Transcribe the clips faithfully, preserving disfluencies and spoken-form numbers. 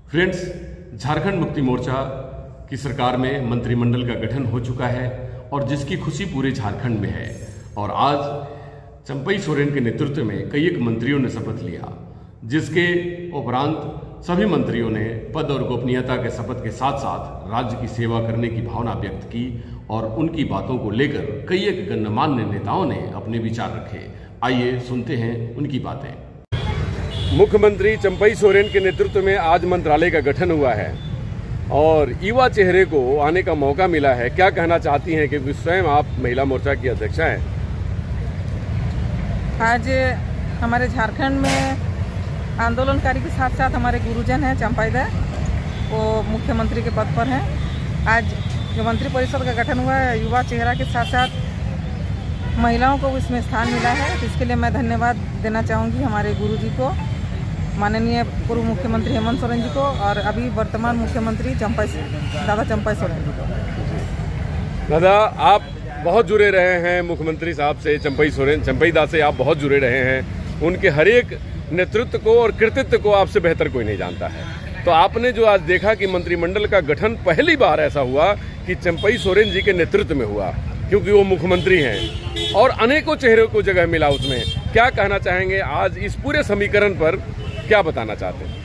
Friends, Jharkhand Mukti Morcha की सरकार में मंत्रिमंडल का गठन हो चुका है और जिसकी खुशी पूरे झारखंड में है। और आज चंपई सोरेन के नेतृत्व में कई एक मंत्रियों ने शपथ लिया, जिसके उपरांत सभी मंत्रियों ने पद और गोपनीयता के शपथ के साथ साथ राज्य की सेवा करने की भावना व्यक्त की और उनकी बातों को लेकर कई एक गणमान्य नेताओं ने अपने विचार रखे। आइए सुनते हैं उनकी बातें। मुख्यमंत्री चंपई सोरेन के नेतृत्व में आज मंत्रालय का गठन हुआ है और युवा चेहरे को आने का मौका मिला है। क्या कहना चाहती हैं, क्योंकि स्वयं आप महिला मोर्चा की अध्यक्षा हैं? आज हमारे झारखंड में आंदोलनकारी के साथ साथ हमारे गुरुजन हैं चंपई दा, वो मुख्यमंत्री के पद पर हैं। आज जो मंत्रिपरिषद का गठन हुआ है, युवा चेहरा के साथ साथ महिलाओं को इसमें स्थान मिला है, इसके लिए मैं धन्यवाद देना चाहूँगी हमारे गुरुजी को, माननीय पूर्व मुख्यमंत्री हेमंत सोरेन जी को और अभी वर्तमान मुख्यमंत्री चंपई दादा चंपई सोरेन जी को। दादा, आप बहुत जुड़े रहे हैं मुख्यमंत्री साहब से, चंपई सोरेन चंपई दा से आप बहुत जुड़े रहे हैं। उनके हर एक नेतृत्व को और कृतित्व को आपसे बेहतर कोई नहीं जानता है। तो आपने जो आज देखा कि मंत्रिमंडल का गठन पहली बार ऐसा हुआ कि चंपई सोरेन जी के नेतृत्व में हुआ, क्योंकि वो मुख्यमंत्री हैं और अनेकों चेहरों को जगह मिला उसमें। क्या कहना चाहेंगे आज इस पूरे समीकरण पर, क्या बताना चाहते हैं?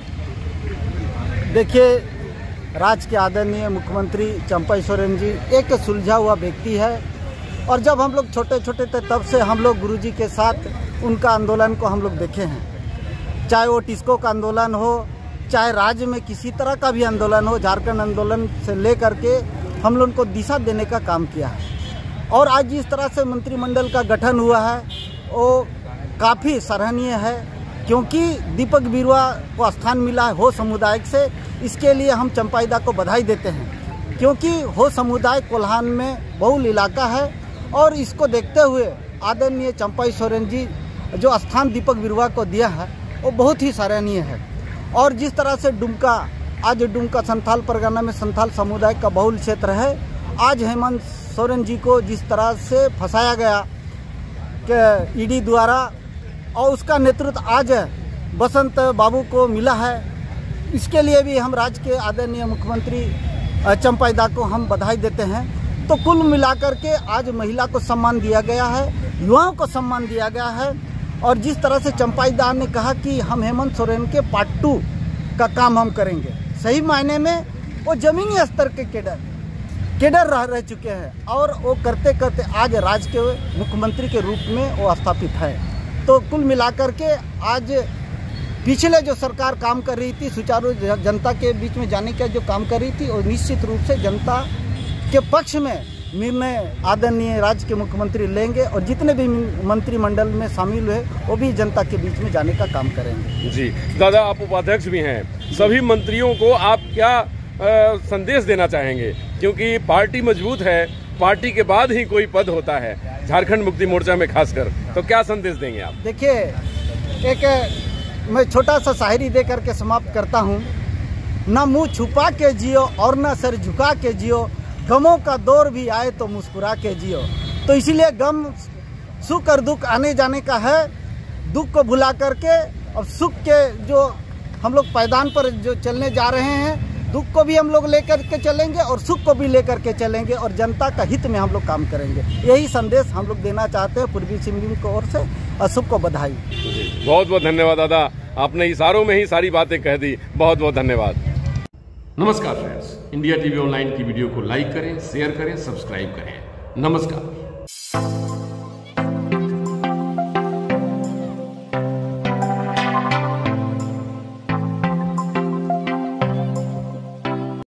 देखिए, राज्य के आदरणीय मुख्यमंत्री चंपई सोरेन जी एक सुलझा हुआ व्यक्ति है और जब हम लोग छोटे छोटे थे तब से हम लोग गुरुजी के साथ उनका आंदोलन को हम लोग देखे हैं। चाहे वो टिस्को का आंदोलन हो, चाहे राज्य में किसी तरह का भी आंदोलन हो, झारखंड आंदोलन से लेकर के हम लोग को दिशा देने का काम किया है। और आज जिस तरह से मंत्रिमंडल का गठन हुआ है वो काफ़ी सराहनीय है, क्योंकि दीपक बिरुआ को स्थान मिला है हो समुदाय से। इसके लिए हम चंपई दा को बधाई देते हैं, क्योंकि हो समुदाय कोल्हान में बहुल इलाका है और इसको देखते हुए आदरणीय चंपई सोरेन जी जो स्थान दीपक बिरुआ को दिया है वो बहुत ही सराहनीय है। और जिस तरह से डुमका, आज डुमका संथाल परगना में संथाल समुदाय का बहुल क्षेत्र है, आज हेमंत सोरेन जी को जिस तरह से फंसाया गया कि ईडी द्वारा, और उसका नेतृत्व आज बसंत बाबू को मिला है, इसके लिए भी हम राज्य के आदरणीय मुख्यमंत्री चंपई दा को हम बधाई देते हैं। तो कुल मिलाकर के आज महिला को सम्मान दिया गया है, युवाओं को सम्मान दिया गया है। और जिस तरह से चंपई दा ने कहा कि हम हेमंत सोरेन के पार्ट टू का काम हम करेंगे, सही मायने में वो जमीनी स्तर के केडर केडर रह रह चुके हैं और वो करते करते आज राज्य के मुख्यमंत्री के रूप में वो स्थापित है। तो कुल मिलाकर के आज पिछले जो सरकार काम कर रही थी, सुचारू जनता के बीच में जाने का जो काम कर रही थी, और निश्चित रूप से जनता के पक्ष में निर्णय आदरणीय राज्य के मुख्यमंत्री लेंगे और जितने भी मंत्रिमंडल में शामिल हुए वो भी जनता के बीच में जाने का काम करेंगे। जी दादा, आप उपाध्यक्ष भी हैं, सभी मंत्रियों को आप क्या आ, संदेश देना चाहेंगे? क्योंकि पार्टी मजबूत है, पार्टी के बाद ही कोई पद होता है, झारखंड मुक्ति मोर्चा में खासकर, तो क्या संदेश देंगे आप? देखिए, एक मैं छोटा सा शायरी दे करके समाप्त करता हूँ। ना मुंह छुपा के जियो और ना सर झुका के जियो, गमों का दौर भी आए तो मुस्कुरा के जियो। तो इसीलिए गम, सुख और दुख आने जाने का है, दुख को भुला करके और सुख के जो हम लोग पायदान पर जो चलने जा रहे हैं, दुख को भी हम लोग लेकर के चलेंगे और सुख को भी लेकर के चलेंगे और जनता का हित में हम लोग काम करेंगे। यही संदेश हम लोग देना चाहते हैं पूर्वी सिंहभूम की ओर से, और सबको बधाई। बहुत बहुत धन्यवाद दादा, आपने इशारों में ही सारी बातें कह दी। बहुत बहुत धन्यवाद। नमस्कार फ्रेंड्स, इंडिया टीवी ऑनलाइन की वीडियो को लाइक करें, शेयर करें, सब्सक्राइब करें। नमस्कार।